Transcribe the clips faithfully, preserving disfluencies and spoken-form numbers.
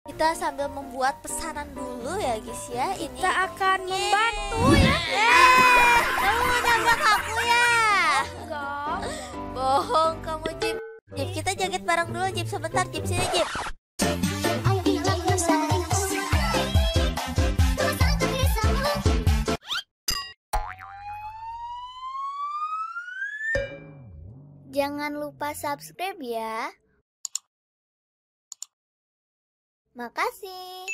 Kita sambil membuat pesanan dulu ya guys ya. Ini Kita akan membantu ya. Eh, kamu nabrak aku ya? Enggak. Bohong kamu Jip. Jip, kita joget bareng dulu Jip. Sebentar Jip, sini Jip. Jangan lupa subscribe ya. Makasih.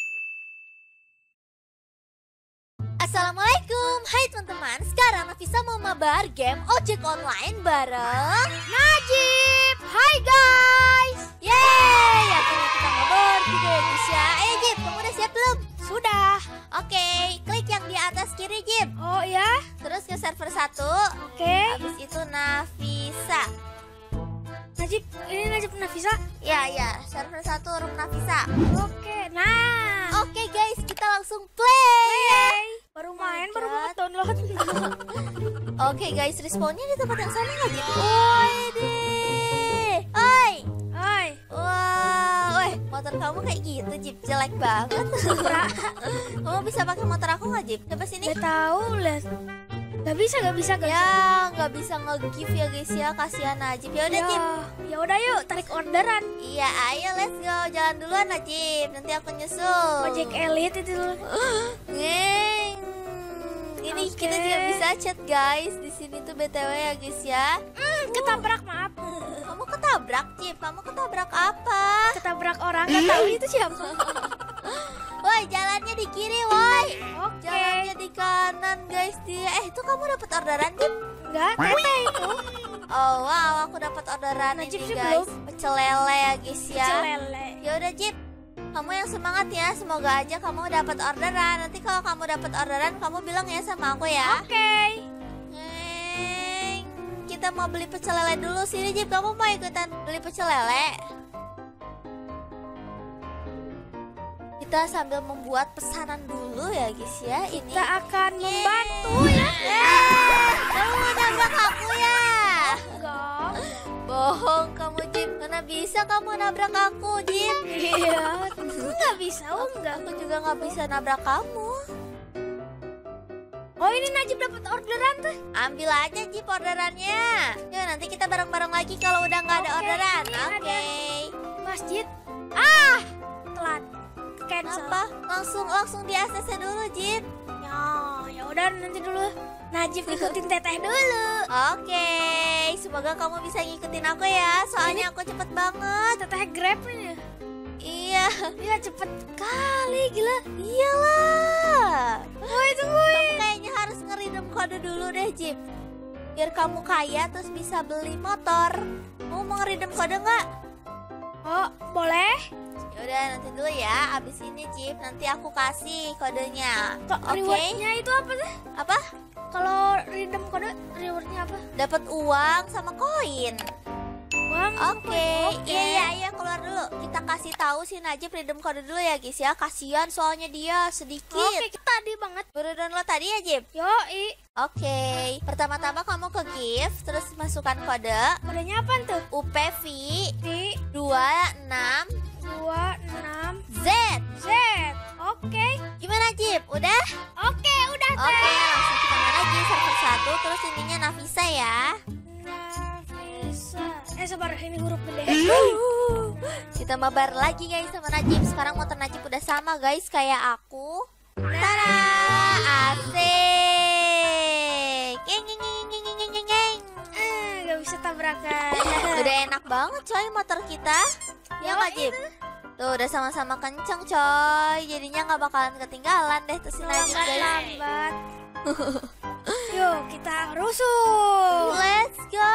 Assalamualaikum. Hai teman-teman. Sekarang Nafisa mau mabar game ojek online bareng Najib. Hai guys. Yeay, akhirnya kita mabar juga ya guys ya. Ayo Jib, kamu udah siap belum? Sudah. Oke, klik yang di atas kiri Jib. Oh ya. Terus ke server satu. Oke. Habis itu Nafisa. Najib, ini Najib Nafisa. Ya ya, server satu room Nafisa. Oke. Nah. Oke guys, kita langsung play. Baru Oh main, my baru God. banget download. Oke guys, respawnnya di tempat yang sama nggak Jip? Woi deh. Oi. Hai. Wah, weh, motor kamu kayak gitu Jip, jelek banget. Kamu bisa pakai motor aku nggak Jip? Coba sini. Gak tahu lihat. Gak bisa, gak bisa, gak bisa. Ya, nggak bisa nge-give ya guys ya, kasihan Najib. Ya udah Ya, Jip. ya udah yuk, tarik orderan. Iya, ayo let's go. Jalan duluan Najib, nanti aku nyusul. Ojek elit itu. Ngeng. Ini Oke. kita juga bisa chat guys di sini tuh B T W ya guys ya. Hmm, ketabrak, maaf. Kamu ketabrak Jip, kamu ketabrak apa? Ketabrak orang, gak tahu itu siapa. Woi, jalannya di kiri, woi. Oke. Jalannya di kanan, guys. Dia. Eh, itu kamu dapat orderan, Jip? Enggak, teteh itu. Oh, wow, aku dapat orderan Najib ini, sih guys. belum. Pecel lele ya, guys ya. Celele. Ya udah, Jip. Kamu yang semangat ya. Semoga aja kamu dapat orderan. Nanti kalau kamu dapat orderan, kamu bilang ya sama aku ya. Oke. Neng, kita mau beli pecel lele dulu. Sini, Jip. Kamu mau ikutan beli pecel lele? Kita sambil membuat pesanan dulu ya guys ya. Ini Kita akan membantu ya. Eh, kamu nabrak aku ya? Enggak. Bohong kamu Jip. Mana bisa kamu nabrak aku Jip? Iya, nggak bisa, oh enggak. Aku juga nggak bisa nabrak kamu. Oh ini Najib dapat orderan tuh. Ambil aja Jip orderannya. Yuk nanti kita bareng-bareng lagi kalau udah nggak ada Oke, orderan. ini Oke. ada. Masjid. Ah, telat. Cancel. Kenapa? Langsung langsung di A C C dulu Jip. Ya, ya udah nanti dulu. Najib ikutin teteh dulu. Oke. Semoga kamu bisa ngikutin aku ya. Soalnya aku cepet banget. Teteh Grab ini. Iya. Iya cepet kali, gila. Iyalah. Woi tunggu. Kamu kayaknya harus ngeridem kode dulu deh Jip. Biar kamu kaya terus bisa beli motor. Kamu mau ngeridem kode nggak? Oh boleh. Yaudah nanti dulu ya. Abis ini Jip nanti aku kasih kodenya. Kok Oke. rewardnya itu apa sih? Apa? Kalau redeem kode rewardnya apa? Dapat uang sama koin. Uang. Oke. Iya iya iya keluar dulu. Kita kasih tahu si Najib redeem kode dulu ya guys ya. Kasihan soalnya dia sedikit. Oke, tadi banget. Baru download tadi ya Jip. Yoi. Oke. Pertama-tama kamu ke gift terus masukkan kode Kodenya apa tuh? U P V Di dua enam dua enam Z. Z. Oke. Gimana Jip? Udah? Oke, udah Oke, teh. langsung kita main lagi server satu terus ininya Nafisa ya. Nafisa. Eh sabar, ini huruf gede. Kita mabar lagi guys sama Najib. Sekarang motor Najib udah sama guys kayak aku. Tada! Asik. Geng geng geng geng geng geng geng. Eh, gak bisa tabrakan. Udah enak banget coy motor kita. Ya nggak Jib? Tuh udah sama-sama kenceng coy. Jadinya nggak bakalan ketinggalan deh tuh si Najib Lambat, guys. lambat. Yuk, kita rusuh. Let's go.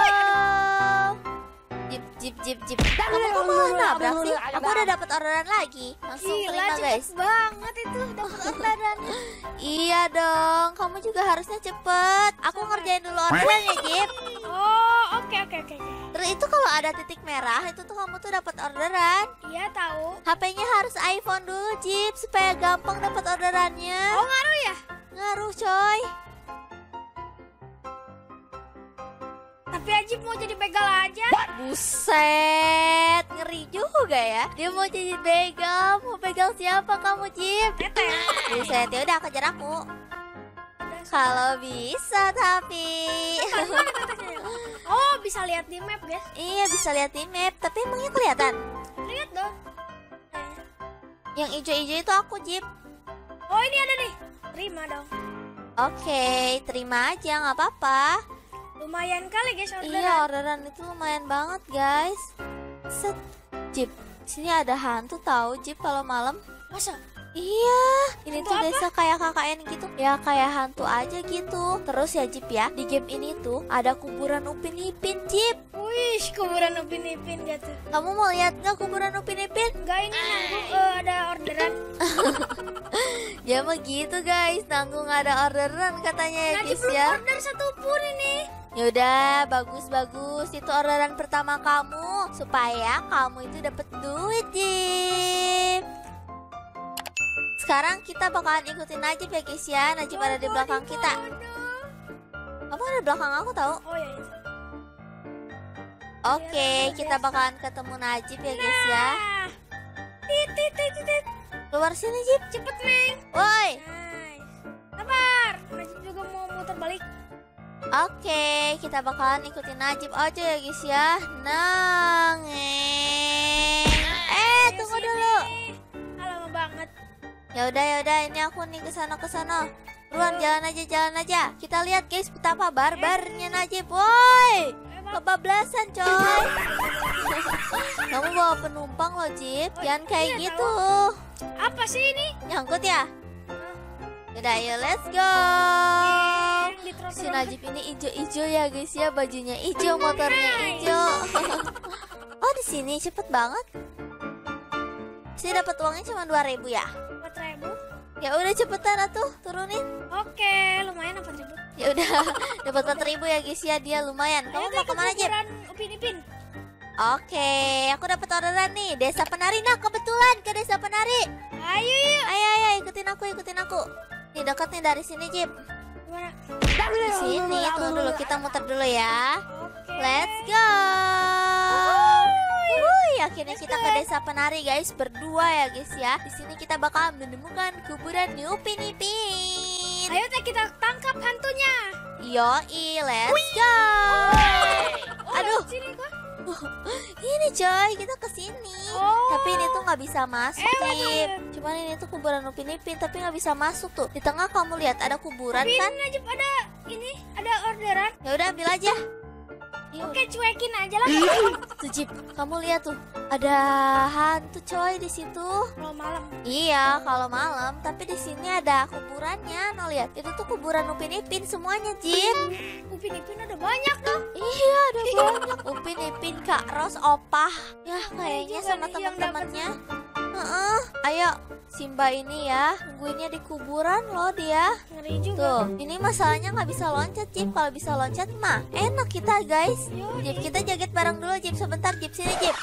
Jip jip jip jip. Kamu kok malah nabrak sih? Aku udah dapat orderan lagi. Langsung Gila, terima cepet guys. banget itu dapat orderan. Iya dong, kamu juga harusnya cepet. Aku ngerjain dulu orderan ya Jip. Oh, oke oke oke. Terus itu kalau ada titik merah itu tuh kamu tuh dapat orderan. Iya tahu. H P-nya harus iPhone dulu Jip supaya gampang dapat orderannya. Oh ngaruh ya? Ngaruh coy. Tapi Ajib mau jadi begal aja. Buset, ngeri juga ya. Dia mau jadi begal. Mau begal siapa kamu, Jip? Teteh. Buset, ya udah kejar aku. Kalau bisa tapi. Mana tetehnya? Oh, bisa lihat di map, guys. Iya, bisa lihat di map. Tapi emangnya kelihatan? Lihat dong. Yang ijo-ijo itu aku, Jip. Oh, ini ada nih. Terima dong. Oke, terima aja, nggak apa-apa. Lumayan kali guys orderan. Iya, orderan itu lumayan banget, guys. Set, Jip. Sini ada hantu tahu, Jip, kalau malam. Masa? Iya, ini Hantu tuh apa? desa kayak K K N gitu. Ya kayak hantu aja gitu. Terus ya, Jip ya, di game ini tuh ada kuburan Upin Ipin, Jip. Wih, kuburan Upin Ipin gitu. Kamu mau lihat nggak kuburan Upin Ipin? Enggak, ini nanggung eh, ada orderan. Ya begitu, guys. Nanggung ada orderan katanya ya, Najib guys belum ya. order satu pun ini. Yaudah, bagus-bagus. Itu orderan pertama kamu supaya kamu itu dapat duit, Jip. Sekarang kita bakalan ikutin Najib ya, guys ya. Najib ada di belakang kita. Kamu ada di belakang aku tahu. Oh ya. Iya. Oke, kita bakalan ketemu Najib ya, guys ya. Nah. Tit, tit, tit, tit. Keluar sini, Jip. Cepet, Neng. Woi. Nice. Sabar. Najib juga mau muter balik. Oke, kita bakalan ikutin Najib aja ya, guys ya. Nang. Eh, tunggu dulu. Ah, lama banget. Ya udah ya udah, ini aku nih kesana kesana. Buruan, jalan aja jalan aja. Kita lihat guys betapa barbarnya Najib. Woi, kebablasan coy. Kamu bawa penumpang loh, Jip. Jangan kayak iya, gitu. Apa sih ini? Nyangkut ya? Yaudah, ayo let's go. Si Najib ini ijo-ijo ya guys ya, bajunya ijo, motornya ijo. Oh, di sini cepet banget. Sini dapat uangnya cuma dua ribu ya. empat ribu. Ya udah cepetan atuh, turunin. Oke, lumayan empat ribu. Ya udah, dapat empat ribu ya guys ya, dia lumayan. Kamu mau kemana, Jip? Upin Ipin. Oke, aku dapat orderan nih, Desa Penari. Nah, kebetulan ke Desa Penari. Ayo yuk. Ayo ayo ikutin aku, ikutin aku. Nih dekat nih dari sini, Jip. Gimana? Di sini, tunggu dulu, kita muter dulu ya. Oke. Let's go. Wuih, akhirnya kita ke Desa Penari guys, berdua ya guys ya. Di sini kita bakal menemukan kuburan Upin Ipin. Ayo teh kita tangkap hantunya. Yoi, let's go. Oh, Aduh, sini kok. ini coy, kita kesini. Oh. Tapi ini tuh nggak bisa masuk, Eh, Jip. mana? Cuman ini tuh kuburan Upin Ipin, tapi nggak bisa masuk tuh. Di tengah kamu lihat ada kuburan Tapi kan? ini Najib ada ini, ada orderan. Ya udah ambil aja. Yuk. Oke, cuekin aja lah. Tuh, Jip, kamu lihat tuh, ada hantu coy di situ. Kalau malam. Iya, kalau malam, tapi di sini ada kuburannya. No, lihat, itu tuh kuburan Upin Ipin semuanya, Jip. Upin Ipin ada banyak dong. Iya, ada banyak. Upin Ipin, Kak Ros, Opah. Ya, kayaknya juga sama nih yang teman-temannya. Heeh. Ayo, Simba ini ya, nungguinnya di kuburan loh dia. Ngeri juga. Tuh, ini masalahnya nggak bisa loncat, Jip. Kalau bisa loncat mah enak kita, guys. Jip, kita joget bareng dulu, Jip. Sebentar, Jip. Sini, Jip.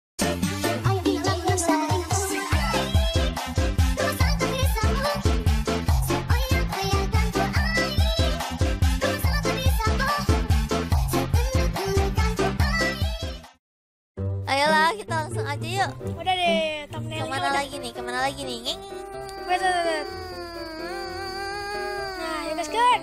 Ayolah, kita langsung aja yuk. Udah deh, thumbnailnya Kemana udah. lagi nih? Kemana lagi nih? Ngeng. Wait, wait, wait. Nah, ya guys kan.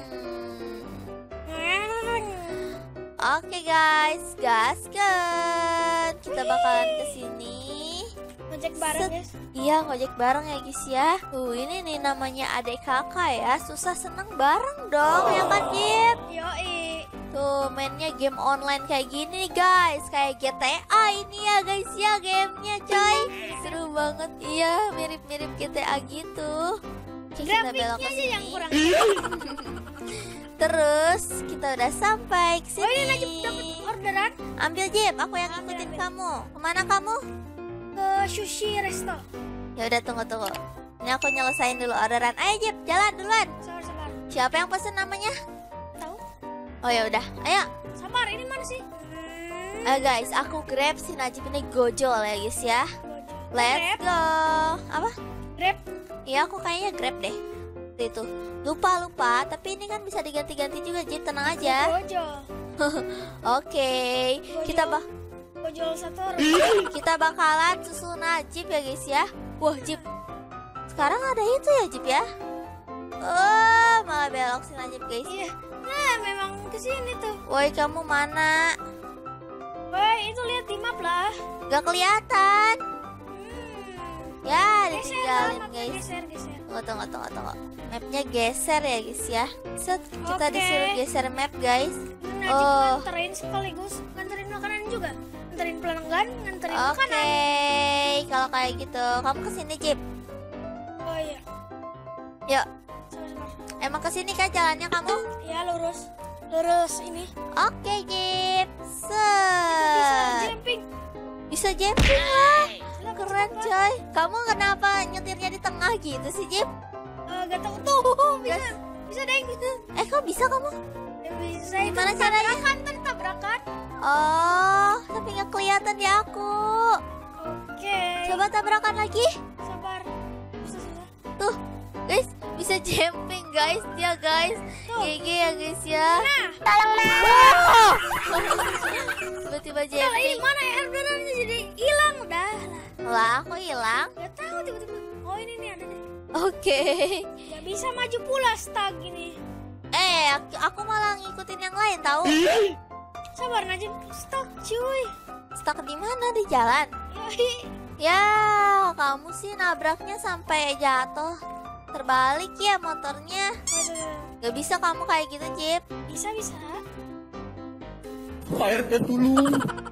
Oke guys, gaskan. Kita bakalan kesini. Ngejek bareng Set. guys. Iya, ngojek bareng ya guys ya. Tuh, ini nih namanya adik kakak ya. Susah seneng bareng dong, ya kan, Jip? Yoi. Tuh, mainnya game online kayak gini nih guys. Kayak G T A ini ya guys ya, gamenya coy. Seru banget. Iya, mirip-mirip G T A gitu. Oke, kita belok Grafiknya ke aja yang sini. kurang. Terus kita udah sampai ke Oh, ini sini. Najib dapat orderan Ambil, Jip, aku yang Ambil, ngikutin ambil. kamu. Kemana kamu? ke sushi resto. Ya udah, tunggu tunggu. Ini aku nyelesain dulu orderan. Ayo, Jip, jalan duluan. Sabar, sabar. Siapa yang pesen namanya? Tahu? Oh ya udah, ayo. Sabar, ini mana sih? Hmm. Ayo guys, aku grab si Najib ini gojol ya guys ya. Let's Grab? go. Apa? Grab. Iya, aku kayaknya grab deh. Itu lupa lupa, tapi ini kan bisa diganti-ganti juga, Jip, tenang aja. Gojo. Oke, kita bak Gua jual satu orang. kita bakalan susul Najib ya guys ya. Wah Jib, sekarang ada itu ya Jib ya. Oh malah belok si Najib guys. Iya. Nah memang kesini tuh. Woi kamu mana? Woi itu lihat di map lah. Gak kelihatan. Hmm. Ya Geser ditinggalin mapnya, guys. geser geser. Tunggu tunggu tunggu tunggu. Mapnya geser ya guys ya. Set kita Oke. disuruh geser map guys. Najib Oh. nganterin sekaligus nganterin makanan juga. Nganterin pelanggan, nganterin Oke, makanan. kalau kayak gitu kamu kesini Jib. Oh iya. Yuk, Sama-sama. emang kesini kan jalannya kamu? Ya lurus. Lurus ini. Oke Jib. Bisa Set. jumping. Bisa jumping lah. Silakan, Keren silakan. coy. Kamu kenapa nyetirnya di tengah gitu sih Jib? Eh, gak tahu tuh bisa. Gas. Bisa deng. Eh kok bisa kamu? Ya, bisa itu Gimana caranya? tabrakan tadi tabrakan. Oh, tapi nggak kelihatan di aku. Oke. Coba tabrakan lagi. Sabar. Bisa susah. Tuh, guys, bisa jumping guys dia guys. Tuh. G G ya guys ya. Nah, Wow. Tiba-tiba udah lah, ini jumping. mana ya orderannya jadi hilang udah lah. Lah, aku hilang. Gak tahu tiba-tiba. Oh ini nih ada nih. Oke. Gak bisa maju pula stag ini. Eh, aku, aku malah ngikutin yang lain tahu. Sabar Najib, stag cuy. Stuck di mana di jalan? Yoi. Ya, kamu sih nabraknya sampai jatuh. Terbalik ya motornya. Waduh. Gak bisa kamu kayak gitu, Jip. Bisa bisa. Airnya dulu.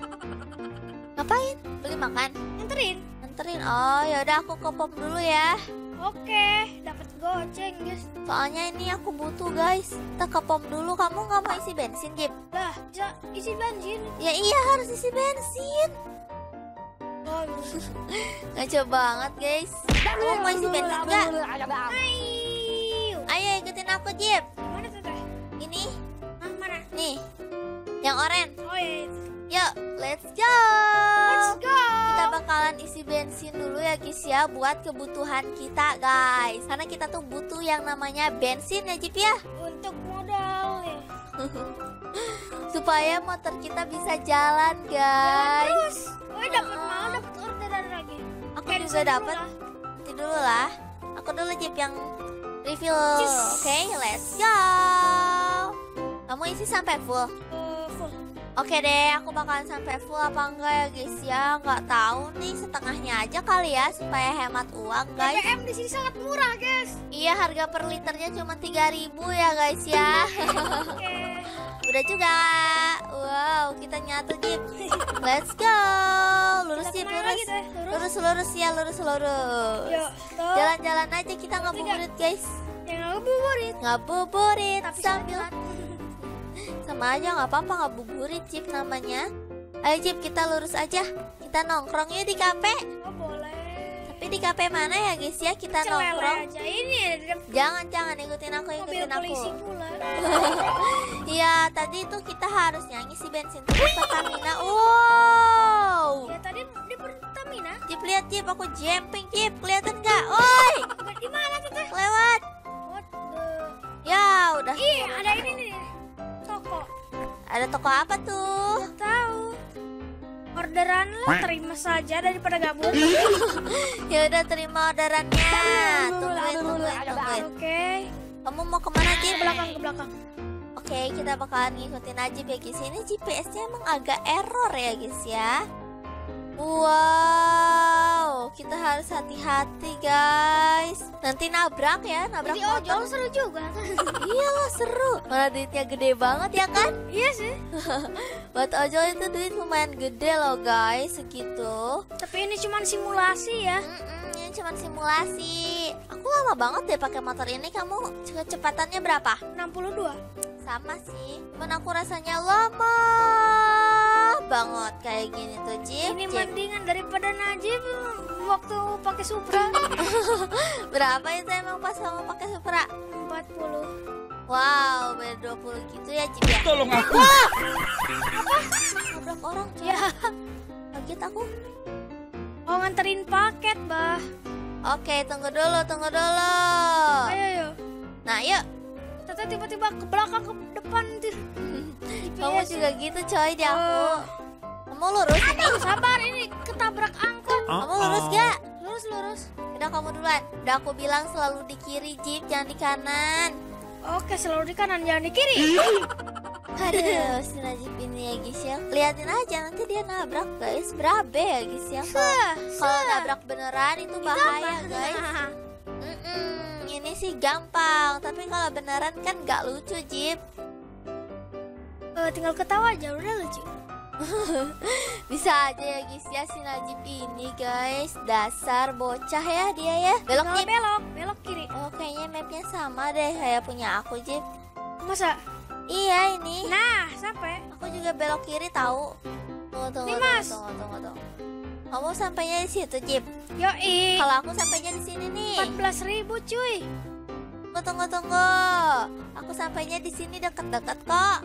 Ngapain? Beli makan? Nganterin. Anterin. Oh, ya udah aku ke pom dulu ya. Oke, dapat goceng guys. Soalnya ini aku butuh, guys. Kita ke pom dulu. Kamu nggak mau isi bensin, Jip? Lah, ja, isi bensin. Ya iya, harus isi bensin. Oh, Ngaco banget, guys. Kamu mau isi bensin nggak? ayo. Ayo ikutin aku, Jip. Mana tuh teh? Ini, Ah, mana? nih. Yang oranye. Oh ya, itu. Yuk, let's go. Let's go. Kita bakalan isi bensin dulu ya guys ya, buat kebutuhan kita guys. Karena kita tuh butuh yang namanya bensin ya Jip ya. Untuk modal ya. Supaya motor kita bisa jalan Jalan guys. terus. Oh, dapat mau dapat orderan lagi. Aku Cancel juga dulu dapat. lah. Nanti dulu lah. Aku dulu Jip yang review. Yes. Oke, let's go. Kamu isi sampai full. Eh, full. Oke deh, aku bakalan sampai full apa enggak ya guys ya? Nggak tahu nih, setengahnya aja kali ya supaya hemat uang B B guys. M di sini sangat murah, guys. Iya, harga per liternya cuma tiga ribu ya guys ya. Oke. Udah juga. Wow, kita nyatu Jip. Let's go. Lurus Kita Jip, kemana lurus. lagi, Teh? Lurus? Lurus, lurus ya, lurus, lurus. Yuk, stop. Jalan-jalan aja, kita ngabuburit guys. Yang ngabuburit. Ngabuburit Tapi sambil sambil sama aja nggak apa-apa, ngabuburit Jip namanya. Ayo Jip, kita lurus aja. Kita nongkrong yuk di kafe. Oh, boleh. Tapi di kafe mana ya guys ya? Kita Celele nongkrong. aja ini ya, di depan Jangan, jangan ikutin aku, mobil ikutin aku. polisi pula. Iya, tadi itu kita harusnya ngisi bensin tuh di Pertamina. Wow. Ya tadi di Pertamina. Jip, lihat Jip, aku jumping Jip. Kelihatan nggak? Oi, Di mana tuh teh? lewat. What the? Ya, udah. Ih, ada ini nih. Toko. Ada toko apa tuh? Nggak tahu. Orderan lah, terima saja daripada gabut. Ya udah, terima orderannya. Tungguin, tungguin, tungguin. Oke. Kamu mau kemana Ke Jip? belakang ke belakang. Oke, kita bakalan ngikutin aja ya guys. Ini G P S-nya emang agak error ya guys ya. Wow, kita harus hati-hati guys. Nanti nabrak ya, nabrak Jadi motor. ojol seru juga. Iyalah seru. Mana duitnya gede banget ya kan? Iya sih. Buat ojol itu duit lumayan gede loh guys, segitu. Tapi ini cuma simulasi ya. Mm-mm, ini cuma simulasi. Aku lama banget deh pakai motor ini. Kamu kecepatannya berapa? enam puluh dua. Sama sih. Cuman aku rasanya lama banget kayak gini tuh Jip. Ini Jip. mendingan daripada Najib waktu pakai Supra. Berapa itu emang pas kamu pakai Supra? empat puluh. Wow, beda dua puluh gitu ya Jip ya. Tolong aku. Nabrak orang cuy. Ya, Kaget aku. mau nganterin paket, Bah. Oke, tunggu dulu, tunggu dulu. Ayo, ayo. Nah, yuk. Tata tiba-tiba ke belakang ke depan tuh. Kamu Yes. juga gitu coy di aku. Oh. Kamu lurus ini. Aduh, sabar ini ketabrak angkot. Kamu lurus gak? Lurus lurus. Udah kamu duluan. Udah aku bilang selalu di kiri Jeep, jangan di kanan. Oke, selalu di kanan jangan di kiri. Aduh, si Najib ini ya guys ya. Liatin aja nanti dia nabrak guys. Berabe ya guys ya. Kalau- Kalau nabrak beneran itu bahaya guys. Mm-mm, ini sih gampang, tapi kalau beneran kan gak lucu Jeep. Eh, tinggal ketawa aja udah lucu. Bisa aja ya guys ya si Najib ini guys. Dasar bocah ya dia ya. Belok Tinggal Jeep. belok, belok kiri. Oh kayaknya mapnya sama deh kayak punya aku Jeep. Masa? Iya ini. Nah, sampai. Aku juga belok kiri tahu. Tunggu tunggu Nih, tunggu, Mas. tunggu tunggu tunggu. Kamu sampainya di situ Jeep. Yoi. Kalau aku sampainya di sini nih. empat belas ribu cuy. Tunggu tunggu tunggu. Aku sampainya di sini dekat-dekat kok.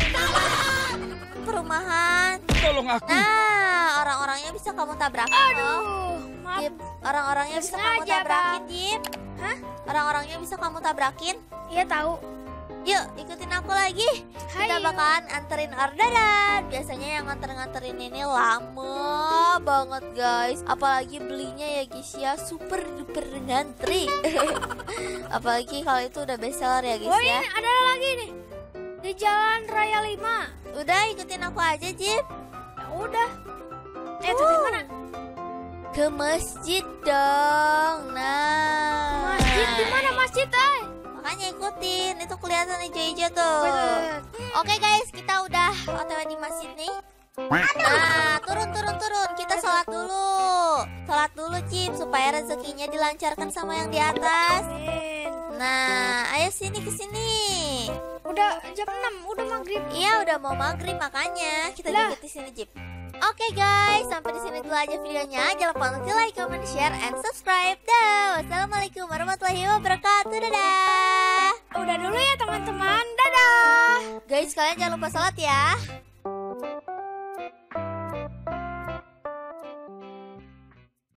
Perumahan. Tolong aku. Nah, orang-orangnya bisa kamu tabrakin loh. Aduh, maaf. Jeep, orang-orangnya Nggak bisa kamu sengaja, tabrakin, Jeep. Hah? Orang-orangnya bisa kamu tabrakin. Iya tahu. Yuk, ikutin aku lagi. Kita Hayo. bakalan anterin orderan. Biasanya yang nganter-nganterin ini lama banget, guys. Apalagi belinya ya, guys ya, super duper ngantri. Apalagi kalau itu udah bestseller ya, guys Oh ya. ini ada lagi nih. Di Jalan Raya lima. Udah ikutin aku aja, Jeep. Ya udah. Eh, tapi Uh. mana? Ke masjid dong. Nah. Masjid di mana masjid, eh? Makanya ikutin, itu kelihatan hijau-hijau tuh. Wait, Oke guys, kita udah O T W di masjid nih. Nah, turun turun turun, kita sholat dulu. Sholat dulu Cip, supaya rezekinya dilancarkan sama yang di atas. Amin. Nah, ayo sini ke sini. Udah jam enam, udah maghrib. Iya, udah mau maghrib makanya kita Lah. duduk di sini Cip. Oke guys, sampai di sini dulu aja videonya. Jangan lupa untuk like, comment, share, and subscribe. Dah. Wassalamualaikum warahmatullahi wabarakatuh. Dadah. Udah dulu ya teman-teman. Dadah. Guys, kalian jangan lupa sholat ya.